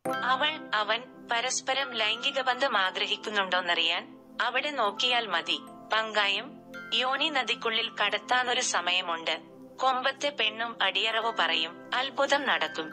അവൻ പരസ്പരം ലൈംഗിക ബന്ധം ആഗ്രഹിക്കുന്നുണ്ടോന്നറിയാൻ അവിടെ നോക്കിയാൽ മതി. പങ്കായം യോനി നദിക്കുള്ളിൽ കടത്താനൊരു സമയമുണ്ട്. കൊമ്പത്തെ പെണ്ണും അടിയറവ് പറയും. അത്ഭുതം നടക്കും.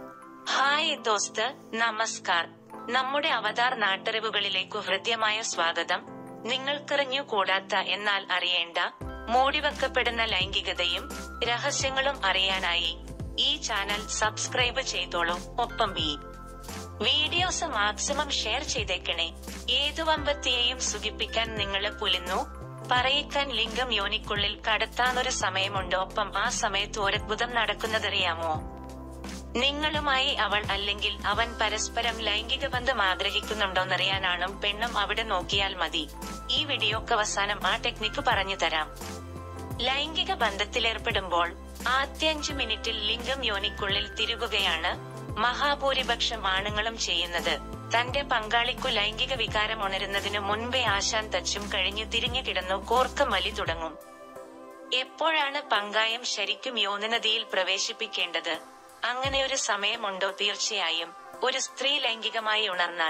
ഹായ് ദോസ്ത്, നമസ്കാർ. നമ്മുടെ അവതാർ നാട്ടറിവുകളിലേക്കു ഹൃദ്യമായ സ്വാഗതം. നിങ്ങൾക്കറിഞ്ഞു കൂടാത്ത എന്നാൽ അറിയേണ്ട മൂടിവെക്കപ്പെടുന്ന ലൈംഗികതയും രഹസ്യങ്ങളും അറിയാനായി ഈ ചാനൽ സബ്സ്ക്രൈബ് ചെയ്തോളൂ. ഒപ്പം ഈ വീഡിയോസ് മാക്സിമം ഷെയർ ചെയ്തേക്കണേ. ഏതു വമ്പത്തിയെയും സുഖിപ്പിക്കാൻ നിങ്ങളെ പുലിന്നു പറയിക്കാൻ ലിംഗം യോനിക്കുള്ളിൽ കടത്താനൊരു സമയമുണ്ട്. ഒപ്പം ആ സമയത്ത് ഒരത്ഭുതം നടക്കുന്നതറിയാമോ? നിങ്ങളുമായി അവൾ അല്ലെങ്കിൽ അവൻ പരസ്പരം ലൈംഗിക ബന്ധം ആഗ്രഹിക്കുന്നുണ്ടോന്നറിയാനാണും പെണ്ണും അവിടെ നോക്കിയാൽ മതി. ഈ വീഡിയോക്ക് അവസാനം ആ ടെക്നിക്ക് പറഞ്ഞു തരാം. ലൈംഗിക ബന്ധത്തിലേർപ്പെടുമ്പോൾ ആദ്യ 5 മിനിറ്റിൽ ലിംഗം യോനിക്കുള്ളിൽ തിരുകുകയാണ് മഹാഭൂരിപക്ഷം ആണുങ്ങളും ചെയ്യുന്നത്. തന്റെ പങ്കാളിക്കു ലൈംഗിക വികാരം ഉണരുന്നതിനു മുൻപേ ആശാൻ തച്ചും കഴിഞ്ഞു തിരിഞ്ഞു കിടന്നു കോർക്കം വലി തുടങ്ങും. എപ്പോഴാണ് പങ്കായം ശരിക്കും യോനിനദിയിൽ പ്രവേശിപ്പിക്കേണ്ടത്? അങ്ങനെയൊരു സമയമുണ്ടോ? തീർച്ചയായും. ഒരു സ്ത്രീ ലൈംഗികമായി ഉണർന്നാൽ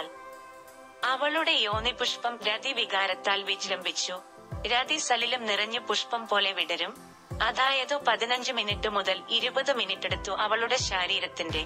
അവളുടെ യോനിപുഷ്പം രതി വികാരത്താൽ വിജൃംഭിച്ചു രതി സലിലം നിറഞ്ഞു പുഷ്പം പോലെ വിടരും. അതായത് 15 മിനിറ്റ് മുതൽ 20 മിനിറ്റെടുത്തു അവളുടെ ശരീരത്തിന്റെ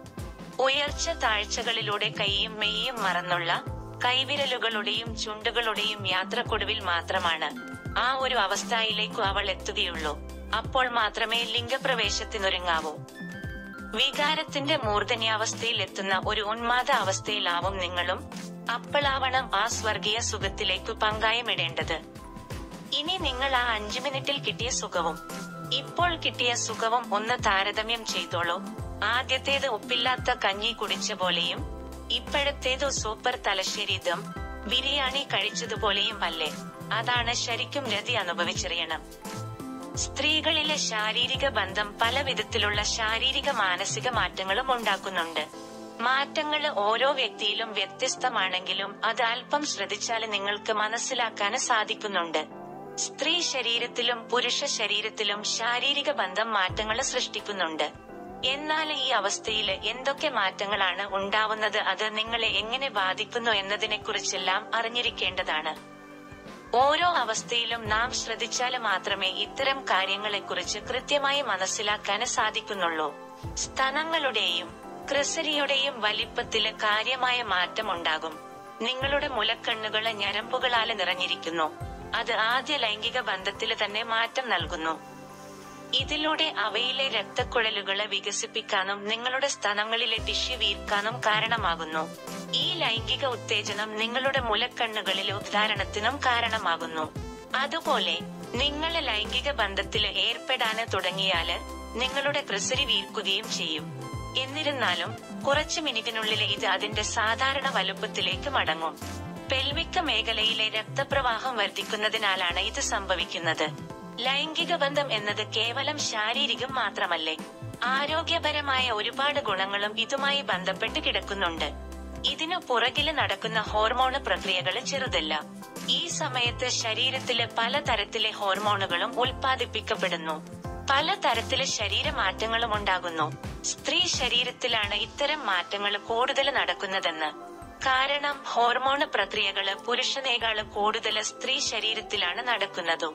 ഉയർച്ച താഴ്ചകളിലൂടെ കൈയും മെയ്യും മറന്നുള്ള കൈവിരലുകളുടെയും ചുണ്ടുകളുടെയും യാത്രക്കൊടുവിൽ മാത്രമാണ് ആ ഒരു അവസ്ഥയിലേക്കു അവൾ എത്തുകയുള്ളൂ. അപ്പോൾ മാത്രമേ ലിംഗപ്രവേശത്തിനൊരുങ്ങാവൂ. വികാരത്തിന്റെ മൂർധന്യാവസ്ഥയിൽ എത്തുന്ന ഒരു ഉന്മാദ അവസ്ഥയിലാവും നിങ്ങളും. അപ്പോളാവണം ആ സ്വർഗീയ സുഖത്തിലേക്കു പങ്കായമിടേണ്ടത്. ഇനി നിങ്ങൾ ആ 5 മിനിറ്റിൽ കിട്ടിയ സുഖവും ഇപ്പോൾ കിട്ടിയ സുഖവും ഒന്ന് താരതമ്യം ചെയ്തോളൂ. ആദ്യത്തേത് ഉപ്പില്ലാത്ത കഞ്ഞി കുടിച്ച പോലെയും ഇപ്പോഴത്തേതു സൂപ്പർ തലശ്ശേരി ദം ബിരിയാണി കഴിച്ചതുപോലെയും അല്ലേ? അതാണ് ശരിക്കും രതി അനുഭവിച്ചറിയണം. സ്ത്രീകളിലെ ശാരീരിക ബന്ധം പല വിധത്തിലുള്ള ശാരീരിക മാനസിക മാറ്റങ്ങളും ഉണ്ടാക്കുന്നുണ്ട്. മാറ്റങ്ങള് ഓരോ വ്യക്തിയിലും വ്യത്യസ്തമാണെങ്കിലും അത് അല്പം ശ്രദ്ധിച്ചാല് നിങ്ങൾക്ക് മനസ്സിലാക്കാന് സാധിക്കുന്നുണ്ട്. സ്ത്രീ ശരീരത്തിലും പുരുഷ ശരീരത്തിലും ശാരീരിക ബന്ധം മാറ്റങ്ങള് സൃഷ്ടിക്കുന്നുണ്ട്. എന്നാൽ ഈ അവസ്ഥയില് എന്തൊക്കെ മാറ്റങ്ങളാണ് ഉണ്ടാവുന്നത്, അത് നിങ്ങളെ എങ്ങനെ ബാധിക്കുന്നു എന്നതിനെക്കുറിച്ചെല്ലാം അറിഞ്ഞിരിക്കേണ്ടതാണ്. ഓരോ അവസ്ഥയിലും നാം ശ്രദ്ധിച്ചാല് മാത്രമേ ഇത്തരം കാര്യങ്ങളെക്കുറിച്ച് കൃത്യമായി മനസ്സിലാക്കാന് സാധിക്കുന്നുള്ളൂ. സ്തനങ്ങളുടെയും ക്രിസരിയുടെയും വലിപ്പത്തില് കാര്യമായ മാറ്റം ഉണ്ടാകും. നിങ്ങളുടെ മുലക്കണ്ണുകള് ഞരമ്പുകളാല് നിറഞ്ഞിരിക്കുന്നു. അത് ആദ്യ ലൈംഗിക ബന്ധത്തില് തന്നെ മാറ്റം നൽകുന്നു. ഇതിലൂടെ അവയിലെ രക്തക്കുഴലുകളെ വികസിപ്പിക്കാനും നിങ്ങളുടെ സ്തനങ്ങളിലെ ടിഷ്യൂ വീർക്കാനും കാരണമാകുന്നു. ഈ ലൈംഗിക ഉത്തേജനം നിങ്ങളുടെ മുലക്കണ്ണുകളിലെ ഉദ്ധാരണത്തിനും കാരണമാകുന്നു. അതുപോലെ നിങ്ങള് ലൈംഗിക ബന്ധത്തില് ഏർപ്പെടാന് തുടങ്ങിയാല് നിങ്ങളുടെ ക്രിസരി വീർക്കുകയും ചെയ്യും. എന്നിരുന്നാലും കുറച്ചു മിനിറ്റിനുള്ളിൽ ഇത് അതിന്റെ സാധാരണ വലുപ്പത്തിലേക്ക് മടങ്ങും. പെൽവിക് മേഖലയിലെ രക്തപ്രവാഹം വർദ്ധിക്കുന്നതിനാലാണ് ഇത് സംഭവിക്കുന്നത്. ലൈംഗിക ബന്ധം എന്നത് കേവലം ശാരീരികം മാത്രമല്ലേ, ആരോഗ്യപരമായ ഒരുപാട് ഗുണങ്ങളും ഇതുമായി ബന്ധപ്പെട്ട് കിടക്കുന്നുണ്ട്. ഇതിനു പുറകില് നടക്കുന്ന ഹോർമോണ് പ്രക്രിയകള് ചെറുതല്ല. ഈ സമയത്ത് ശരീരത്തില് പലതരത്തിലെ ഹോർമോണുകളും ഉൽപ്പാദിപ്പിക്കപ്പെടുന്നു. പലതരത്തിലെ ശരീരമാറ്റങ്ങളും ഉണ്ടാകുന്നു. സ്ത്രീ ശരീരത്തിലാണ് ഇത്തരം മാറ്റങ്ങൾ കൂടുതൽ നടക്കുന്നതെന്ന്. കാരണം ഹോർമോണ് പ്രക്രിയകള് പുരുഷനേക്കാള് കൂടുതൽ സ്ത്രീ ശരീരത്തിലാണ് നടക്കുന്നതും.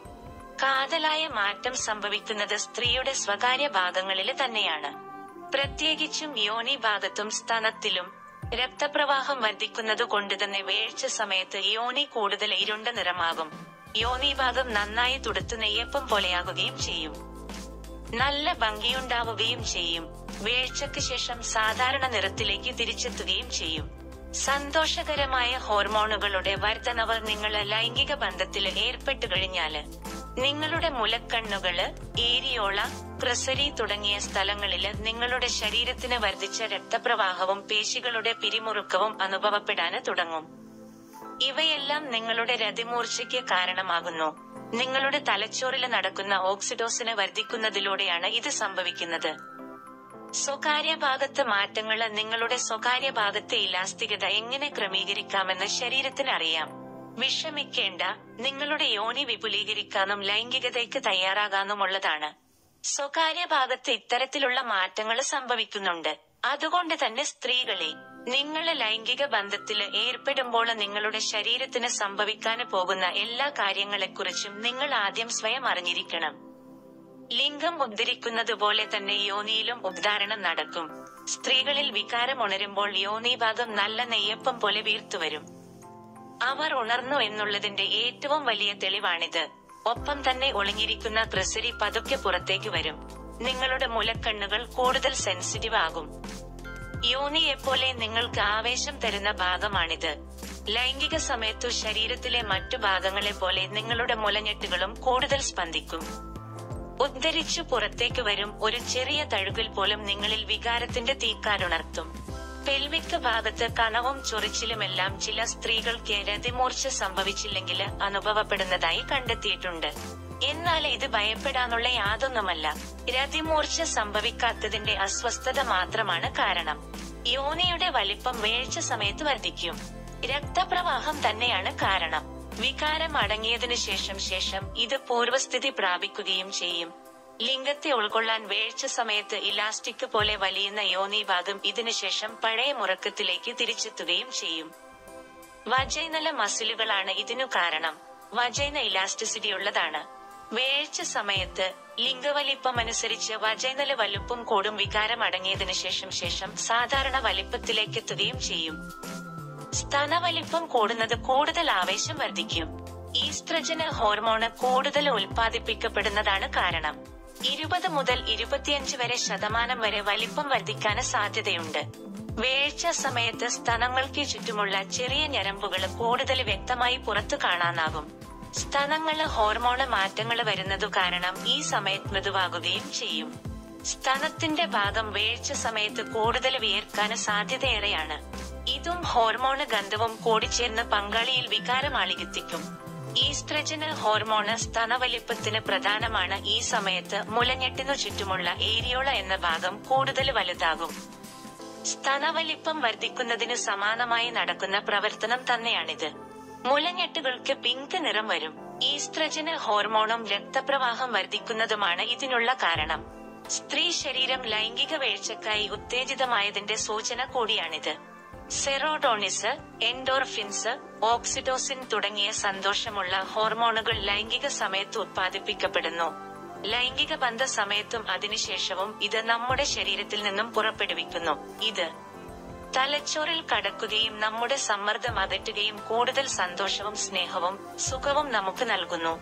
കാതലായ മാറ്റം സംഭവിക്കുന്നത് സ്ത്രീയുടെ സ്വകാര്യ ഭാഗങ്ങളില് തന്നെയാണ്. പ്രത്യേകിച്ചും യോനി ഭാഗത്തും സ്തനത്തിലും രക്തപ്രവാഹം വർദ്ധിക്കുന്നതു കൊണ്ട് തന്നെ വേഴ്ച സമയത്ത് യോനി കൂടുതൽ ഇരുണ്ട നിറമാകും. യോനി ഭാഗം നന്നായി തുടുത്തു നെയ്യപ്പം പോലെയാകുകയും ചെയ്യും. നല്ല ഭംഗിയുണ്ടാവുകയും ചെയ്യും. വേഴ്ചയ്ക്ക് ശേഷം സാധാരണ നിറത്തിലേക്ക് തിരിച്ചെത്തുകയും ചെയ്യും. സന്തോഷകരമായ ഹോർമോണുകളുടെ വർധനവ് നിങ്ങള് ലൈംഗിക ബന്ധത്തില് ഏർപ്പെട്ടു കഴിഞ്ഞാല് നിങ്ങളുടെ മുലക്കണ്ണുകള്, ഏരിയോള, ക്രിസരി തുടങ്ങിയ സ്ഥലങ്ങളില് നിങ്ങളുടെ ശരീരത്തിന് വർദ്ധിച്ച രക്തപ്രവാഹവും പേശികളുടെ പിരിമുറുക്കവും അനുഭവപ്പെടാന് തുടങ്ങും. ഇവയെല്ലാം നിങ്ങളുടെ രതിമൂർച്ചയ്ക്ക് കാരണമാകുന്നു. നിങ്ങളുടെ തലച്ചോറില് നടക്കുന്ന ഓക്സിഡോസിന് വർദ്ധിക്കുന്നതിലൂടെയാണ് ഇത് സംഭവിക്കുന്നത്. സ്വകാര്യ ഭാഗത്ത് മാറ്റങ്ങള് നിങ്ങളുടെ സ്വകാര്യ ഭാഗത്തെ ഇലാസ്തികത എങ്ങനെ ക്രമീകരിക്കാമെന്ന് ശരീരത്തിന് അറിയാം. വിഷമിക്കേണ്ട, നിങ്ങളുടെ യോനി വിപുലീകരിക്കാനും ലൈംഗികതയ്ക്ക് തയ്യാറാകാനുമുള്ളതാണ്. സ്വകാര്യ ഭാഗത്ത് ഇത്തരത്തിലുള്ള മാറ്റങ്ങള് സംഭവിക്കുന്നുണ്ട്. അതുകൊണ്ട് തന്നെ സ്ത്രീകളെ നിങ്ങള് ലൈംഗിക ബന്ധത്തില് ഏർപ്പെടുമ്പോൾ നിങ്ങളുടെ ശരീരത്തിന് സംഭവിക്കാന് പോകുന്ന എല്ലാ കാര്യങ്ങളെക്കുറിച്ചും നിങ്ങൾ ആദ്യം സ്വയം അറിഞ്ഞിരിക്കണം. ലിംഗം ഉദ്ധരിക്കുന്നതുപോലെ തന്നെ യോനിയിലും ഉദ്ധാരണം നടക്കും. സ്ത്രീകളിൽ വികാരം ഉണരുമ്പോൾ യോനിഭാഗം നല്ല നെയ്യപ്പം പോലെ വീർത്തുവരും. അവർ ഉണർന്നു എന്നുള്ളതിന്റെ ഏറ്റവും വലിയ തെളിവാണിത്. ഒപ്പം തന്നെ ഒളിഞ്ഞിരിക്കുന്ന പ്രസരി പതുക്കെ പുറത്തേക്ക് വരും. നിങ്ങളുടെ മുലക്കണ്ണുകൾ കൂടുതൽ സെൻസിറ്റീവ് ആകും. യോനിയെപ്പോലെ നിങ്ങൾക്ക് ആവേശം തരുന്ന ഭാഗമാണിത്. ലൈംഗിക സമയത്തു ശരീരത്തിലെ മറ്റു ഭാഗങ്ങളെ പോലെ നിങ്ങളുടെ മുലഞ്ഞെട്ടുകളും കൂടുതൽ സ്പന്ദിക്കും. ഉദ്ധരിച്ചു പുറത്തേക്ക് വരും. ഒരു ചെറിയ തഴുകൽ പോലും നിങ്ങളിൽ വികാരത്തിന്റെ തീക്കാരുണർത്തും. പെൽവിക് ഭാഗത്ത് കണവും ചൊറിച്ചിലുമെല്ലാം ചില സ്ത്രീകൾക്ക് രതിമൂർച്ച സംഭവിച്ചില്ലെങ്കിൽ അനുഭവപ്പെടുന്നതായി കണ്ടെത്തിയിട്ടുണ്ട്. എന്നാൽ ഇത് ഭയപ്പെടാനുള്ള യാതൊന്നുമല്ല. രതിമൂർച്ച സംഭവിക്കാത്തതിന്റെ അസ്വസ്ഥത മാത്രമാണ് കാരണം. യോനിയുടെ വലിപ്പം വീഴ്ച സമയത്ത് വർദ്ധിക്കും. രക്തപ്രവാഹം തന്നെയാണ് കാരണം. വികാരം അടങ്ങിയതിനു ശേഷം ഇത് പൂർവസ്ഥിതി പ്രാപിക്കുകയും ചെയ്യും. ലിംഗത്തെ ഉൾക്കൊള്ളാൻ വീഴ്ച സമയത്ത് ഇലാസ്റ്റിക് പോലെ വലിയുന്ന യോനിഭാഗം ഇതിനുശേഷം പഴയ മുറക്കത്തിലേക്ക് തിരിച്ചെത്തുകയും ചെയ്യും. വജൈനല മസിലുകളാണ് ഇതിനു കാരണം. വജൈന ഇലാസ്റ്റിസിറ്റി ഉള്ളതാണ്. വീഴ്ച സമയത്ത് ലിംഗവലിപ്പമനുസരിച്ച് വജൈനല വലുപ്പം കൂടും. വികാരം അടങ്ങിയതിനു ശേഷം സാധാരണ വലിപ്പത്തിലേക്കെത്തുകയും ചെയ്യും. സ്തനവലിപ്പം കൂടുന്നത് കൂടുതൽ ആവേശം വർദ്ധിക്കും. ഈസ്ട്രജന് ഹോർമോണ് കൂടുതൽ ഉൽപ്പാദിപ്പിക്കപ്പെടുന്നതാണ് കാരണം. 20 മുതൽ 25% വരെ വലിപ്പം വർദ്ധിക്കാന് സാധ്യതയുണ്ട്. വീഴ്ച സമയത്ത് സ്തനങ്ങൾക്ക് ചുറ്റുമുള്ള ചെറിയ ഞരമ്പുകൾ കൂടുതൽ വ്യക്തമായി പുറത്തു കാണാനാകും. സ്തനങ്ങള് ഹോർമോണ് മാറ്റങ്ങള് വരുന്നതു കാരണം ഈ സമയത്ത് മൃദുവാകുകയും ചെയ്യും. സ്തനത്തിന്റെ ഭാഗം വീഴ്ച സമയത്ത് കൂടുതൽ വിയർക്കാന് സാധ്യതയേറെയാണ്. ഇതും ഹോർമോണ് ഗന്ധവും കൂടിച്ചേർന്ന് പങ്കാളിയിൽ വികാരം ആളികത്തിക്കും. ഈസ്ട്രജന് ഹോർമോണ് സ്തനവലിപ്പത്തിന് പ്രധാനമാണ്. ഈ സമയത്ത് മുലഞ്ഞെട്ടിനു ചുറ്റുമുള്ള ഏരിയോള എന്ന ഭാഗം കൂടുതൽ വലുതാകും. സ്തനവലിപ്പം വർദ്ധിക്കുന്നതിന് സമാനമായി നടക്കുന്ന പ്രവർത്തനം തന്നെയാണിത്. മുലഞ്ഞെട്ടുകൾക്ക് പിങ്ക് നിറം വരും. ഈസ്ട്രജന് ഹോർമോണും രക്തപ്രവാഹം വർദ്ധിക്കുന്നതുമാണ് ഇതിനുള്ള കാരണം. സ്ത്രീ ശരീരം ലൈംഗിക വീഴ്ചക്കായി ഉത്തേജിതമായതിന്റെ സൂചന കൂടിയാണിത്. സെറോട്ടോണിസ്, എൻഡോർഫിൻസ്, ഓക്സിറ്റോസിൻ തുടങ്ങിയ സന്തോഷമുള്ള ഹോർമോണുകൾ ലൈംഗിക സമയത്ത് ഉത്പാദിപ്പിക്കപ്പെടുന്നു. ലൈംഗിക ബന്ധ സമയത്തും അതിനുശേഷവും ഇത് നമ്മുടെ ശരീരത്തിൽ നിന്നും പുറപ്പെടുവിക്കുന്നു. ഇത് തലച്ചോറിൽ കടക്കുകയും നമ്മുടെ സമ്മർദ്ദം അകറ്റുകയും കൂടുതൽ സന്തോഷവും സ്നേഹവും സുഖവും നമുക്ക് നൽകുന്നു.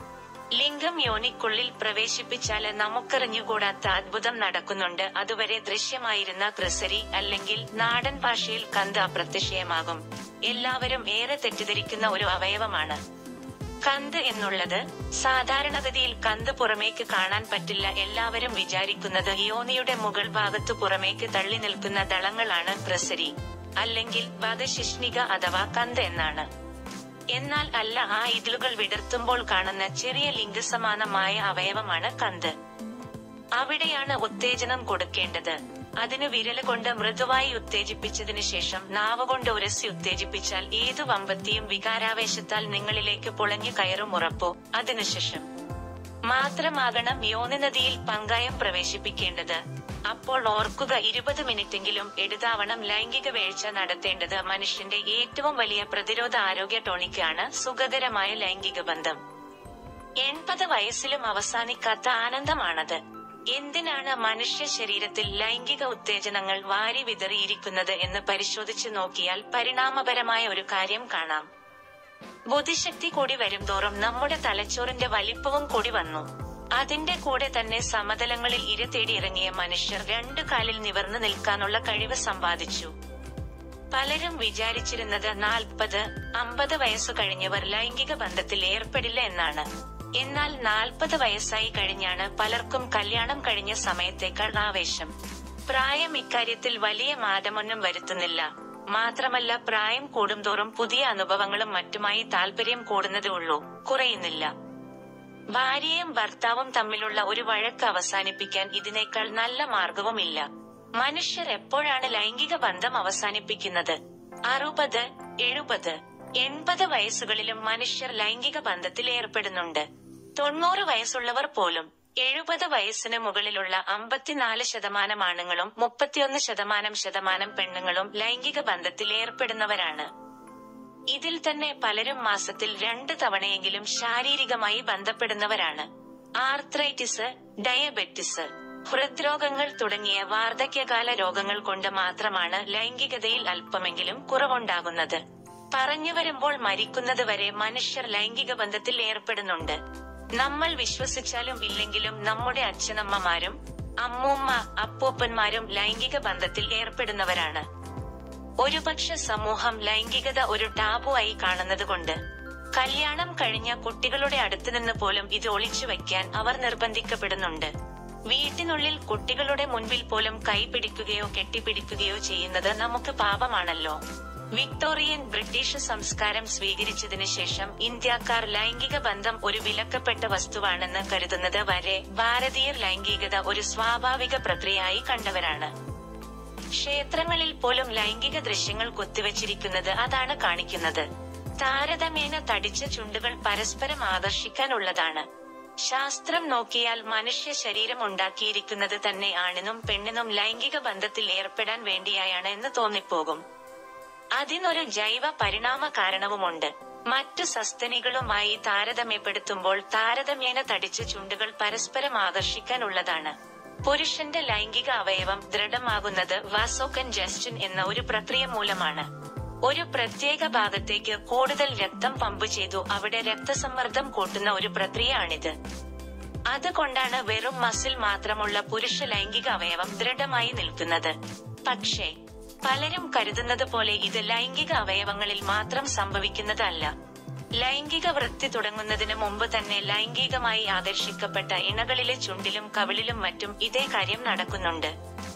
ലിംഗം യോനിക്കുള്ളിൽ പ്രവേശിപ്പിച്ചാല് നമുക്കറിഞ്ഞുകൂടാത്ത അത്ഭുതം നടക്കുന്നുണ്ട്. അതുവരെ ദൃശ്യമായിരുന്ന പ്രസരി അല്ലെങ്കിൽ നാടൻ ഭാഷയിൽ കന്ത് അപ്രത്യക്ഷമാകും. എല്ലാവരും ഏറെ തെറ്റിദ്ധരിക്കുന്ന ഒരു അവയവമാണ് കന്ത് എന്നുള്ളത്. സാധാരണഗതിയിൽ കന്ത് പുറമേക്ക് കാണാൻ പറ്റില്ല. എല്ലാവരും വിചാരിക്കുന്നത് യോനിയുടെ മുകൾ ഭാഗത്തു പുറമേക്ക് തള്ളി നിൽക്കുന്ന ദളങ്ങളാണ് പ്രസരി അല്ലെങ്കിൽ പദശിഷ്ണിക അഥവാ കന്ത് എന്നാണ്. എന്നാൽ അല്ല, ആ ഇതളുകൾ വിടർത്തുമ്പോൾ കാണുന്ന ചെറിയ ലിംഗസമാനമായ അവയവമാണ് കന്ത്. അവിടെയാണ് ഉത്തേജനം കൊടുക്കേണ്ടത്. അതിന് വിരല് കൊണ്ട് മൃദുവായി ഉത്തേജിപ്പിച്ചതിനു ശേഷം നാവുകൊണ്ട് ഉരസി ഉത്തേജിപ്പിച്ചാൽ ഏതു വമ്പത്തിയും വികാരാവേശത്താൽ നിങ്ങളിലേക്ക് പുളഞ്ഞു കയറും ഉറപ്പോ. അതിനുശേഷം മാത്രമാകണം യോനിനദിയിൽ പങ്കായം പ്രവേശിപ്പിക്കേണ്ടത്. അപ്പോൾ ഓർക്കുക, 20 മിനിറ്റെങ്കിലും എടുത്താവണം ലൈംഗിക വീഴ്ച നടത്തേണ്ടത്. മനുഷ്യന്റെ ഏറ്റവും വലിയ പ്രതിരോധ ആരോഗ്യ ടോണിക് ആണ് സുഖകരമായ ലൈംഗിക ബന്ധം. 80 വയസ്സിലും അവസാനിക്കാത്ത ആനന്ദമാണത്. എന്തിനാണ് മനുഷ്യ ശരീരത്തിൽ ലൈംഗിക ഉത്തേജനങ്ങൾ വാരി വിതറിയിരിക്കുന്നത് എന്ന് പരിശോധിച്ചു നോക്കിയാൽ പരിണാമപരമായ ഒരു കാര്യം കാണാം. ബുദ്ധിശക്തി കൂടി വരുംതോറും നമ്മുടെ തലച്ചോറിന്റെ വലിപ്പവും കൂടി വന്നു. അതിന്റെ കൂടെ തന്നെ സമതലങ്ങളിൽ ഇര തേടി ഇറങ്ങിയ മനുഷ്യർ 2 കാലിൽ നിവർന്നു നിൽക്കാനുള്ള കഴിവ് സമ്പാദിച്ചു. പലരും വിചാരിച്ചിരുന്നത് 40-50 വയസ്സു കഴിഞ്ഞവർ ലൈംഗിക ബന്ധത്തിൽ ഏർപ്പെടില്ല എന്നാണ്. എന്നാൽ 40 വയസ്സായി കഴിഞ്ഞാണ് പലർക്കും കല്യാണം കഴിഞ്ഞ സമയത്തേക്കാൾ ആവേശം. പ്രായം ഇക്കാര്യത്തിൽ വലിയ മാറ്റമൊന്നും വരുത്തുന്നില്ല. മാത്രമല്ല, പ്രായം കൂടുംതോറും പുതിയ അനുഭവങ്ങളും മറ്റുമായി താല്പര്യം കൂടുന്നതേ ഉള്ളൂ, കുറയുന്നില്ല. ഭാര്യയും ഭർത്താവും തമ്മിലുള്ള ഒരു വഴക്ക് അവസാനിപ്പിക്കാൻ ഇതിനേക്കാൾ നല്ല മാർഗവുമില്ല. മനുഷ്യർ എപ്പോഴാണ് ലൈംഗിക ബന്ധം അവസാനിപ്പിക്കുന്നത്? 60, 70, 80 വയസ്സുകളിലും മനുഷ്യർ ലൈംഗിക ബന്ധത്തിൽ ഏർപ്പെടുന്നുണ്ട്. 90 വയസ്സുള്ളവർ പോലും. 70 വയസ്സിന് മുകളിലുള്ള 54% ആണുങ്ങളും 31% പെണ്ണുങ്ങളും ലൈംഗിക ബന്ധത്തിൽ ഏർപ്പെടുന്നവരാണ്. ഇതിൽ തന്നെ പലരും മാസത്തിൽ 2 തവണയെങ്കിലും ശാരീരികമായി ബന്ധപ്പെടുന്നവരാണ്. ആർത്രൈറ്റിസ്, ഡയബറ്റിസ്, ഹൃദ്രോഗങ്ങൾ തുടങ്ങിയ വാർദ്ധക്യകാല രോഗങ്ങൾ കൊണ്ട് മാത്രമാണ് ലൈംഗികതയിൽ അല്പമെങ്കിലും കുറവുണ്ടാകുന്നത്. പറഞ്ഞു വരുമ്പോൾ മരിക്കുന്നത് വരെ മനുഷ്യർ ലൈംഗിക ബന്ധത്തിൽ ഏർപ്പെടുന്നുണ്ട്. നമ്മൾ വിശ്വസിച്ചാലും ഇല്ലെങ്കിലും നമ്മുടെ അച്ഛനമ്മമാരും അമ്മൂമ്മ അപ്പൂപ്പന്മാരും ലൈംഗിക ബന്ധത്തിൽ ഏർപ്പെടുന്നവരാണ്. ഒരുപക്ഷെ സമൂഹം ലൈംഗികത ഒരു ടാബു ആയി കാണുന്നത് കൊണ്ട് കല്യാണം കഴിഞ്ഞ കുട്ടികളുടെ അടുത്തുനിന്ന് പോലും ഇത് ഒളിച്ചു വയ്ക്കാൻ അവർ നിർബന്ധിക്കപ്പെടുന്നുണ്ട്. വീട്ടിനുള്ളിൽ കുട്ടികളുടെ മുൻപിൽ പോലും കൈപിടിക്കുകയോ കെട്ടിപ്പിടിക്കുകയോ ചെയ്യുന്നത് നമുക്ക് പാപമാണല്ലോ. വിക്ടോറിയൻ ബ്രിട്ടീഷ് സംസ്കാരം സ്വീകരിച്ചതിന് ശേഷം ഇന്ത്യക്കാർ ലൈംഗിക ബന്ധം ഒരു വിലക്കപ്പെട്ട വസ്തുവാണെന്ന് കരുതുന്നത് വരെ ഭാരതീയർ ലൈംഗികത ഒരു സ്വാഭാവിക പ്രക്രിയയായി കണ്ടവരാണ്. ക്ഷേത്രങ്ങളിൽ പോലും ലൈംഗിക ദൃശ്യങ്ങൾ കൊത്തിവച്ചിരിക്കുന്നത് അതാണ് കാണിക്കുന്നത്. താരതമ്യേന തടിച്ച ചുണ്ടുകൾ പരസ്പരം ആകർഷിക്കാനുള്ളതാണ്. ശാസ്ത്രം നോക്കിയാൽ മനുഷ്യ ശരീരം ഉണ്ടാക്കിയിരിക്കുന്നത് തന്നെ ആണിനും പെണ്ണിനും ലൈംഗിക ബന്ധത്തിൽ ഏർപ്പെടാൻ വേണ്ടിയായാണ് എന്ന് തോന്നിപ്പോകും. അതിനൊരു ജൈവ പരിണാമ കാരണവുമുണ്ട്. മറ്റു സസ്തനികളുമായി താരതമ്യപ്പെടുത്തുമ്പോൾ താരതമ്യേന തടിച്ച ചുണ്ടുകൾ പരസ്പരം ആകർഷിക്കാനുള്ളതാണ്. പുരുഷന്റെ ലൈംഗിക അവയവം ദൃഢമാകുന്നത് വാസോകൺജസ്റ്റൻ എന്ന ഒരു പ്രക്രിയ മൂലമാണ്. ഒരു പ്രത്യേക ഭാഗത്തേക്ക് കൂടുതൽ രക്തം പമ്പ് ചെയ്തു അവിടെ രക്തസമ്മർദ്ദം കൂട്ടുന്ന ഒരു പ്രക്രിയയാണിത്. അതുകൊണ്ടാണ് വെറും മസിൽ മാത്രമുള്ള പുരുഷ ലൈംഗിക അവയവം ദൃഢമായി നിൽക്കുന്നത്. പക്ഷേ പലരും കരുതുന്നത് പോലെ ഇത് ലൈംഗിക അവയവങ്ങളിൽ മാത്രം സംഭവിക്കുന്നതല്ല. ലൈംഗിക വൃത്തി തുടങ്ങുന്നതിന് മുമ്പ് തന്നെ ലൈംഗികമായി ആകർഷിക്കപ്പെട്ട ഇണകളിലെ ചുണ്ടിലും കവിളിലും മറ്റും ഇതേ കാര്യം നടക്കുന്നുണ്ട്.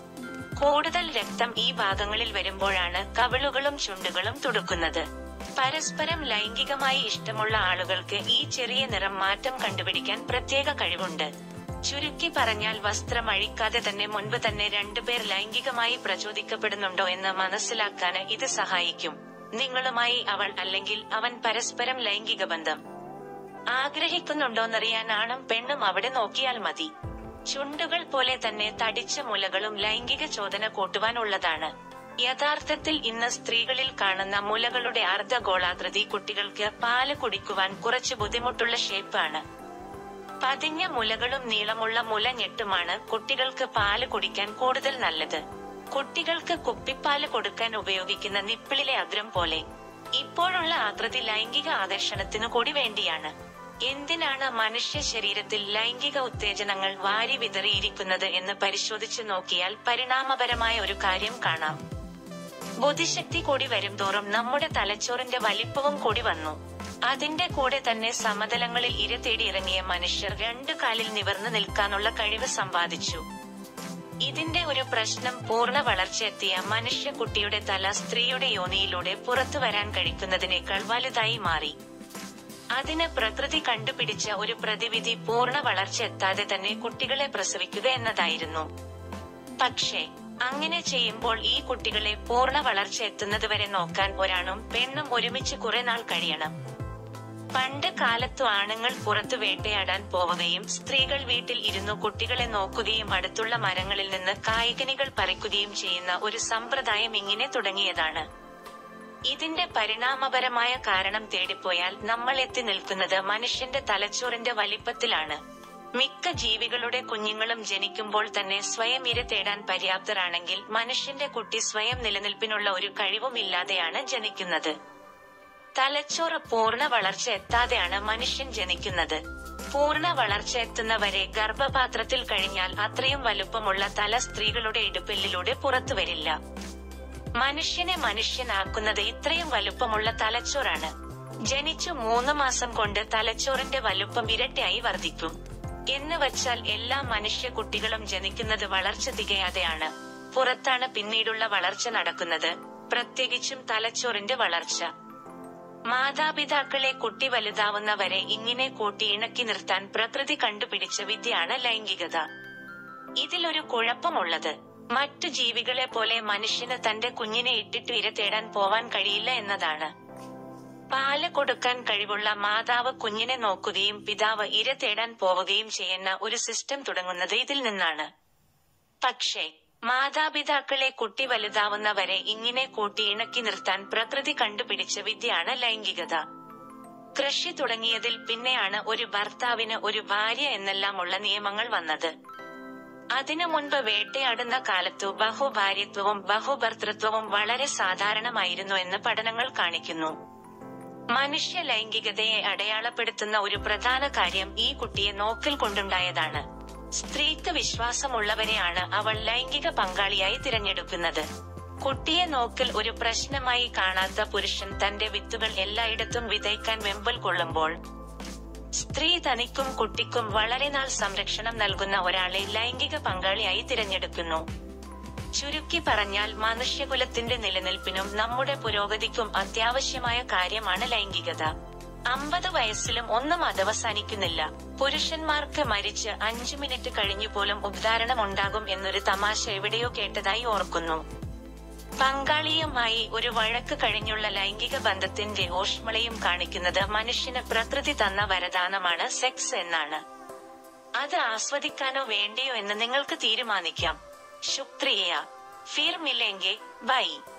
കൂടുതൽ രക്തം ഈ ഭാഗങ്ങളിൽ വരുമ്പോഴാണ് കവിളുകളും ചുണ്ടുകളും തുടുക്കുന്നത്. പരസ്പരം ലൈംഗികമായി ഇഷ്ടമുള്ള ആളുകൾക്ക് ഈ ചെറിയ നിറം മാറ്റം കണ്ടുപിടിക്കാൻ പ്രത്യേക കഴിവുണ്ട്. ചുരുക്കി പറഞ്ഞാൽ വസ്ത്രം അഴിക്കാതെ തന്നെ മുൻപ് തന്നെ രണ്ടുപേർ ലൈംഗികമായി പ്രചോദിക്കപ്പെടുന്നുണ്ടോ എന്ന് മനസ്സിലാക്കാൻ ഇത് സഹായിക്കും. നിങ്ങളുമായി അവൾ അല്ലെങ്കിൽ അവൻ പരസ്പരം ലൈംഗിക ബന്ധം ആഗ്രഹിക്കുന്നുണ്ടോന്നറിയാൻ ആണും പെണ്ണും അവിടെ നോക്കിയാൽ മതി. ചുണ്ടുകൾ പോലെ തന്നെ തടിച്ച മുലകളും ലൈംഗിക ചോദന കൂട്ടുവാനുള്ളതാണ്. യഥാർത്ഥത്തിൽ ഇന്ന് സ്ത്രീകളിൽ കാണുന്ന മുലകളുടെ അർദ്ധഗോളാകൃതി കുട്ടികൾക്ക് പാല് കുടിക്കുവാൻ കുറച്ച് ബുദ്ധിമുട്ടുള്ള ഷേപ്പാണ്. പതിഞ്ഞ മുലകളും നീളമുള്ള മുലഞ്ഞെട്ടുമാണ് കുട്ടികൾക്ക് പാല് കുടിക്കാൻ കൂടുതൽ നല്ലത്. കുട്ടികൾക്ക് കുപ്പിപ്പാല് കൊടുക്കാൻ ഉപയോഗിക്കുന്ന നിപ്പിളിലെ അഗ്രം പോലെ. ഇപ്പോഴുള്ള ആകൃതി ലൈംഗിക ആകർഷണത്തിനു കൂടി വേണ്ടിയാണ്. എന്തിനാണ് മനുഷ്യ ശരീരത്തിൽ ലൈംഗിക ഉത്തേജനങ്ങൾ വാരി വിതറിയിരിക്കുന്നത് എന്ന് പരിശോധിച്ചു നോക്കിയാൽ പരിണാമപരമായ ഒരു കാര്യം കാണാം. ബുദ്ധിശക്തി കൂടി വരുംതോറും നമ്മുടെ തലച്ചോറിന്റെ വലിപ്പവും കൂടി വന്നു. അതിന്റെ കൂടെ തന്നെ സമതലങ്ങളിൽ ഇര തേടി ഇറങ്ങിയ മനുഷ്യർ 2 കാലിൽ നിവർന്നു നിൽക്കാനുള്ള കഴിവ് സമ്പാദിച്ചു. ഇതിന്റെ ഒരു പ്രശ്നം പൂർണ്ണ വളർച്ചയെത്തിയ മനുഷ്യ കുട്ടിയുടെ തല സ്ത്രീയുടെ യോനിയിലൂടെ പുറത്തു വരാൻ കഴിക്കുന്നതിനേക്കാൾ വലുതായി മാറി. അതിന് പ്രകൃതി കണ്ടുപിടിച്ച ഒരു പ്രതിവിധി പൂർണ്ണ വളർച്ച എത്താതെ തന്നെ കുട്ടികളെ പ്രസവിക്കുക എന്നതായിരുന്നു. പക്ഷേ അങ്ങനെ ചെയ്യുമ്പോൾ ഈ കുട്ടികളെ പൂർണ്ണ വളർച്ച എത്തുന്നതുവരെ നോക്കാൻ ഒരാണും പെണ്ണും ഒരുമിച്ച് കുറെ നാൾ കഴിയണം. പണ്ട് കാലത്തു ആണുങ്ങൾ പുറത്തു വേട്ടയാടാൻ പോവുകയും സ്ത്രീകൾ വീട്ടിൽ ഇരുന്നു കുട്ടികളെ നോക്കുകയും അടുത്തുള്ള മരങ്ങളിൽ നിന്ന് കായ്കനികൾ പറിക്കുകയും ചെയ്യുന്ന ഒരു സമ്പ്രദായം ഇങ്ങനെ തുടങ്ങിയതാണ്. ഇതിന്റെ പരിണാമപരമായ കാരണം തേടിപ്പോയാൽ നമ്മൾ എത്തി നിൽക്കുന്നത് മനുഷ്യന്റെ തലച്ചോറിന്റെ വലിപ്പത്തിലാണ്. മിക്ക ജീവികളുടെ കുഞ്ഞുങ്ങളും ജനിക്കുമ്പോൾ തന്നെ സ്വയം ഇര തേടാൻ പര്യാപ്തരാണെങ്കിൽ മനുഷ്യന്റെ കുട്ടി സ്വയം നിലനിൽപ്പിനുള്ള ഒരു കഴിവും ഇല്ലാതെയാണ് ജനിക്കുന്നത്. തലച്ചോറ് പൂർണ്ണ വളർച്ച എത്താതെയാണ് മനുഷ്യൻ ജനിക്കുന്നത്. പൂർണ്ണ വളർച്ച എത്തുന്നവരെ ഗർഭപാത്രത്തിൽ കഴിഞ്ഞാൽ അത്രയും വലുപ്പമുള്ള തല സ്ത്രീകളുടെ ഇടുപ്പെല്ലിലൂടെ പുറത്തു വരില്ല. മനുഷ്യനെ മനുഷ്യനാക്കുന്നത് ഇത്രയും വലുപ്പമുള്ള തലച്ചോറാണ്. ജനിച്ചു 3 മാസം കൊണ്ട് തലച്ചോറിന്റെ വലുപ്പം ഇരട്ടിയായി വർദ്ധിക്കും. എന്ന് വച്ചാൽ എല്ലാ മനുഷ്യ കുട്ടികളും ജനിക്കുന്നത് വളർച്ച തികയാതെയാണ്. പുറത്താണ് പിന്നീടുള്ള വളർച്ച നടക്കുന്നത്, പ്രത്യേകിച്ചും തലച്ചോറിന്റെ വളർച്ച. മാതാപിതാക്കളെ കുട്ടി വലുതാവുന്നവരെ ഇങ്ങനെ കൂട്ടി ഇണക്കി നിർത്താൻ പ്രകൃതി കണ്ടുപിടിച്ച വിദ്യയാണ് ലൈംഗികത. ഇതിലൊരു കുഴപ്പമുള്ളത്, മറ്റു ജീവികളെ പോലെ മനുഷ്യന് തന്റെ കുഞ്ഞിനെ ഇട്ടിട്ട് ഇര തേടാൻ പോവാൻ കഴിയില്ല എന്നതാണ്. പാല് കൊടുക്കാൻ കഴിവുള്ള മാതാവ് കുഞ്ഞിനെ നോക്കുകയും പിതാവ് ഇര തേടാൻ പോവുകയും ചെയ്യുന്ന ഒരു സിസ്റ്റം തുടങ്ങുന്നത് ഇതിൽ നിന്നാണ്. പക്ഷേ മാതാപിതാക്കളെ കുട്ടി വലുതാവുന്നവരെ ഇങ്ങനെ കൂട്ടി ഇണക്കി നിർത്താൻ പ്രകൃതി കണ്ടുപിടിച്ച വിദ്യയാണ് ലൈംഗികത. കൃഷി തുടങ്ങിയതിൽ പിന്നെയാണ് ഒരു ഭർത്താവിന് ഒരു ഭാര്യ എന്നെല്ലാമുള്ള നിയമങ്ങൾ വന്നത്. അതിനു മുൻപ് വേട്ടയാടുന്ന കാലത്തു ബഹുഭാര്യത്വവും ബഹുഭർത്തൃത്വവും വളരെ സാധാരണമായിരുന്നു എന്ന് പഠനങ്ങൾ കാണിക്കുന്നു. മനുഷ്യ ലൈംഗികതയെ അടയാളപ്പെടുത്തുന്ന ഒരു പ്രധാന കാര്യം ഈ കുട്ടിയെ നോക്കൽ കൊണ്ടുണ്ടായതാണ്. സ്ത്രീക്ക് വിശ്വാസമുള്ളവരെയാണ് അവൾ ലൈംഗിക പങ്കാളിയായി തിരഞ്ഞെടുക്കുന്നത്. കുട്ടിയെ നോക്കൽ ഒരു പ്രശ്നമായി കാണാത്ത പുരുഷൻ തന്റെ വിത്തുകൾ എല്ലായിടത്തും വിതയ്ക്കാൻ വെമ്പൽ കൊള്ളുമ്പോൾ സ്ത്രീ തനിക്കും കുട്ടിക്കും വളരെ നാൾ സംരക്ഷണം നൽകുന്ന ഒരാളെ ലൈംഗിക പങ്കാളിയായി തിരഞ്ഞെടുക്കുന്നു. ചുരുക്കി പറഞ്ഞാൽ മനുഷ്യകുലത്തിന്റെ നിലനിൽപ്പിനും നമ്മുടെ പുരോഗതിക്കും അത്യാവശ്യമായ കാര്യമാണ് ലൈംഗികത. 50 വയസ്സിലും ഒന്നും അതവസാനിക്കുന്നില്ല. പുരുഷന്മാർക്ക് മരിച്ച് 5 മിനിറ്റ് കഴിഞ്ഞു പോലും ഉദ്ധാരണം ഉണ്ടാകും എന്നൊരു തമാശ എവിടെയോ കേട്ടതായി ഓർക്കുന്നു. പങ്കാളിയുമായി ഒരു വഴക്ക് കഴിഞ്ഞുള്ള ലൈംഗിക ബന്ധത്തിന്റെ ഊഷ്മളയും കാണിക്കുന്നത് മനുഷ്യന് പ്രകൃതി തന്ന വരദാനമാണ് സെക്സ് എന്നാണ്. അത് ആസ്വദിക്കാനോ വേണ്ടയോ എന്ന് നിങ്ങൾക്ക് തീരുമാനിക്കാം. ശുക്രിയ. ഫിർ മിലേംഗെ. ബൈ.